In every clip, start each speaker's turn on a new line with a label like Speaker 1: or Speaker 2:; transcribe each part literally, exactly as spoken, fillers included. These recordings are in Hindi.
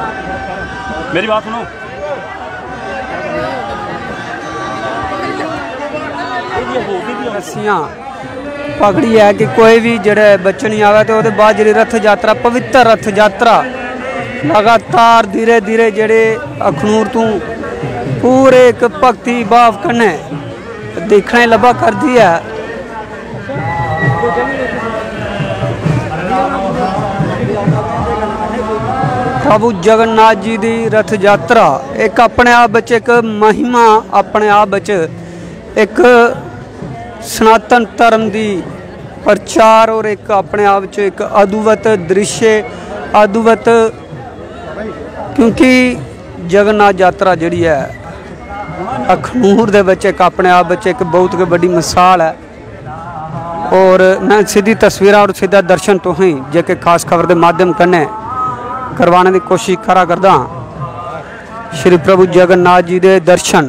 Speaker 1: मेरी बात सुनो।
Speaker 2: रस्सियां पकड़ी है कि कोई भी जड़े बच्चे नहीं आवे तो बाद जी रथ यात्रा पवित्र रथ यात्रा लगातार धीरे धीरे जड़े अखनूर तू पूरे एक भक्ति भाव कन्ने देखने लभा कर दी है। प्रभु जगन्नाथ जी की रथ यात्रा एक अपने आप बच एक महिमा अपने आप बच एक सनातन धर्म की प्रचार और एक अपने आप च एक अद्भुत दृश्य अद्भुत क्योंकि जगन्नाथ यात्रा जिहड़ी है अखनूर दे विच एक अपने आप बच एक बहुत बड़ी मिसाल है। और मैं सीधी तस्वीर और सीधा दर्शन तो ही जेके खास खबर के माध्यम कन्ने करवाने की कोशिश करा करदा श्री प्रभु जगन्नाथ जी के दर्शन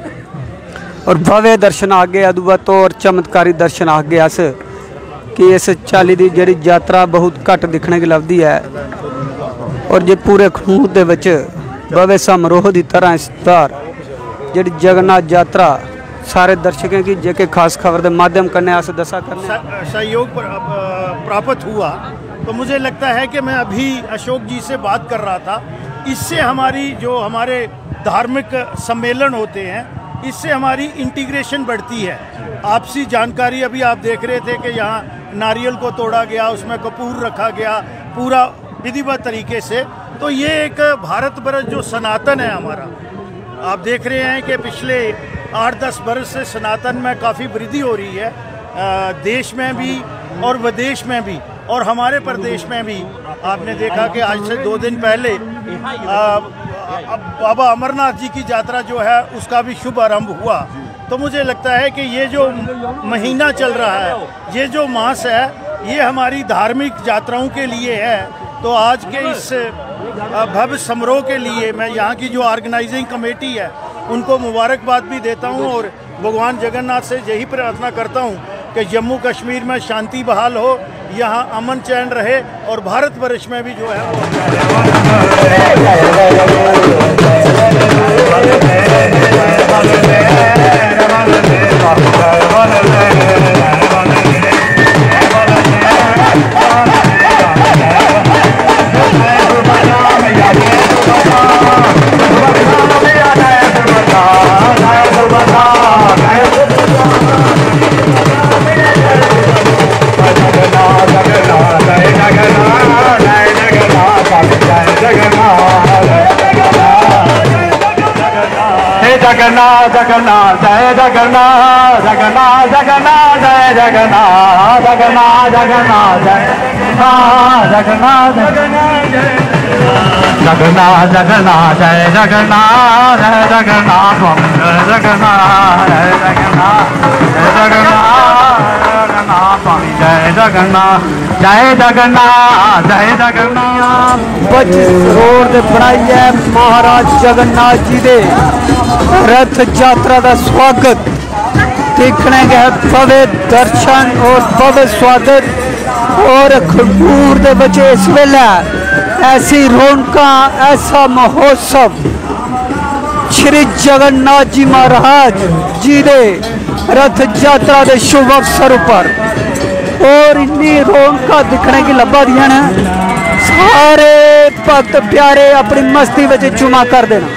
Speaker 2: और भव्य दर्शन आगे अद्भुत और चमत्कारी दर्शन आगे अस कि इस चाली की जी यात्रा बहुत घट दिखने की लभदी है। और जे पूरे अखनूर के विच भव्य समारोह की तरह इस बार जी जगन्नाथ यात्रा सारे दर्शकों की जेके खास खबर के माध्यम करने अस दसा करने
Speaker 3: सहयोग प्राप्त हुआ। तो मुझे लगता है कि मैं अभी अशोक जी से बात कर रहा था, इससे हमारी जो हमारे धार्मिक सम्मेलन होते हैं इससे हमारी इंटीग्रेशन बढ़ती है। आपसी जानकारी अभी आप देख रहे थे कि यहाँ नारियल को तोड़ा गया, उसमें कपूर रखा गया पूरा विधिवत तरीके से। तो ये एक भारत वर्ष जो सनातन है हमारा, आप देख रहे हैं कि पिछले आठ दस वर्ष से सनातन में काफ़ी वृद्धि हो रही है, देश में भी और विदेश में भी और हमारे प्रदेश में भी। आपने देखा कि आज से दो दिन पहले अब बाबा अमरनाथ जी की यात्रा जो है उसका भी शुभ आरंभ हुआ। तो मुझे लगता है कि ये जो महीना चल रहा है, ये जो मास है, ये हमारी धार्मिक यात्राओं के लिए है। तो आज के इस भव्य समारोह के लिए मैं यहाँ की जो ऑर्गेनाइजिंग कमेटी है उनको मुबारकबाद भी देता हूँ और भगवान जगन्नाथ से यही प्रार्थना करता हूँ कि जम्मू कश्मीर में शांति बहाल हो, यहाँ अमन चैन रहे और भारतवर्ष में भी जो है
Speaker 4: जगन्नाथ जगन्नाथ जय जगन्नाथ जगन्नाथ जगन्नाथ जय जगन्नाथ जगन्नाथ जगन्नाथ जय जगन्नाथ जगन्नाथ जगन्नाथ जय जगन्नाथ जय जगन्नाथ स्वामी जय जगन्नाथ जय जगन्नाथ जय जगन्नाथ जगन्नाथ स्वामी जय जगन्नाथ जय जगन्नाथ जय जगन्नाथ।
Speaker 2: बच रोड ते बनाई है महाराज जगन्नाथ जी दे रथ यात्रा का स्वागत देखने गए भव्य दर्शन और भव्य स्वागत। और खडूर दे बच्चे इस वेले ऐसी रौनक ऐसा महोत्सव श्री जगन्नाथ जी महाराज जी दे रथ यात्रा के शुभ अवसर पर और इन्नी रौनक दिखने की लभा दियां ने। सारे भक्त प्यारे अपनी मस्ती में चुमा कर देना।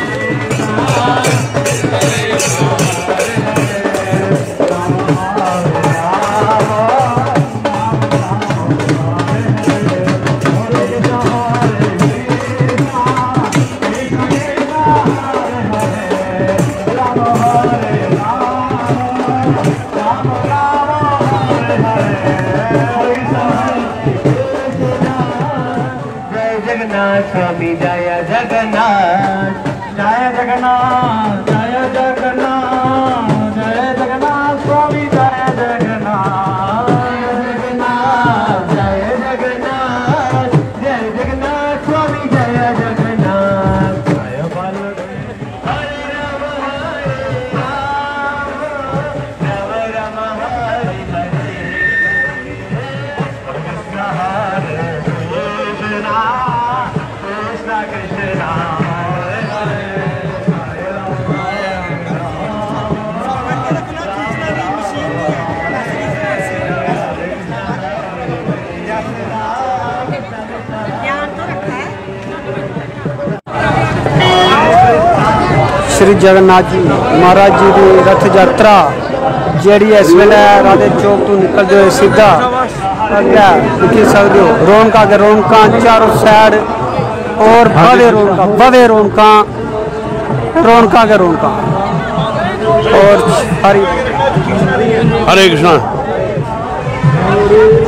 Speaker 4: स्वामी जय जगन्नाथ जय जगन्नाथ जय जगन्नाथ जय जगन्नाथ स्वामी जय जगन्नाथ जगन्नाथ जय जगन्नाथ जय जगन्नाथ स्वामी जय जगन्नाथ जय बाल हरे राम हरे राम राम राम हरे हरे कृष्ण हरे कृष्ण कृष्ण
Speaker 2: श्री जगन्नाथ जी महाराज जी की रथ यात्रा जी इस वेले राधे चौक तो निकलते हुए सीधा अगे देख सकते हो रौनक के रौनक चारों साइड और बड़े रौनक बड़े रौनक रौनक के रौनक और हरी
Speaker 1: हरे कृष्णा।